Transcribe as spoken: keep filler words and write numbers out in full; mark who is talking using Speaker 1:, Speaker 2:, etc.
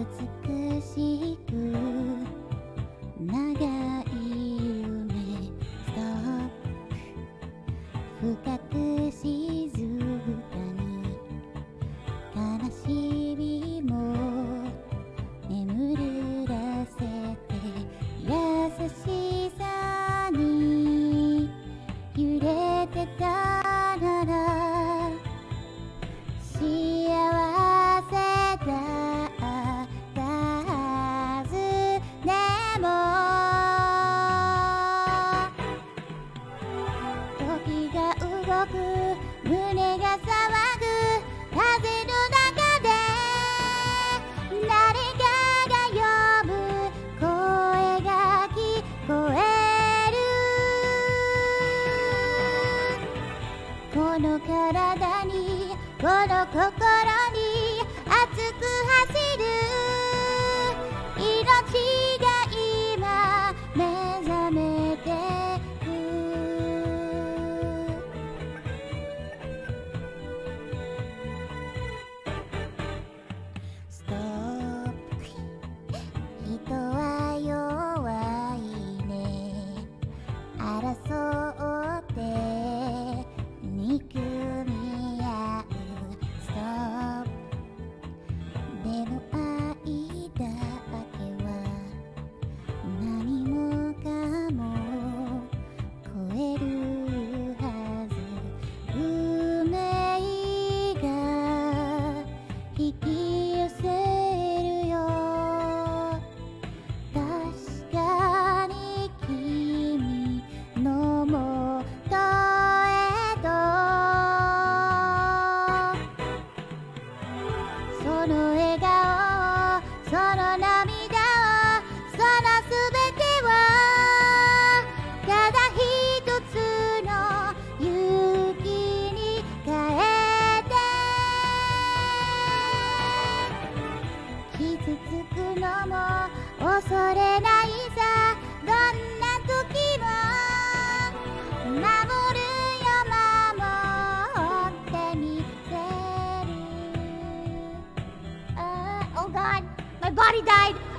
Speaker 1: 美しく長い夢ストップ深く静かに悲しみも眠らせて優しさに揺れてたなら幸せだったはずでも時が動く胸が騒ぐ風の中で誰かが呼ぶ声が聞こえるこの体にこの心に熱く走る命が今目覚めてくストップ人は弱いね争って憎み合うストップでも愛だけは何もかも超えるはず運命が引き寄せるよ確かに君のもとへとその笑顔その涙をそのすべてをただ一つの勇気に変えて傷つくのも恐れないさどんな時も守るよ守ってみせる。Uh, oh God, my body died.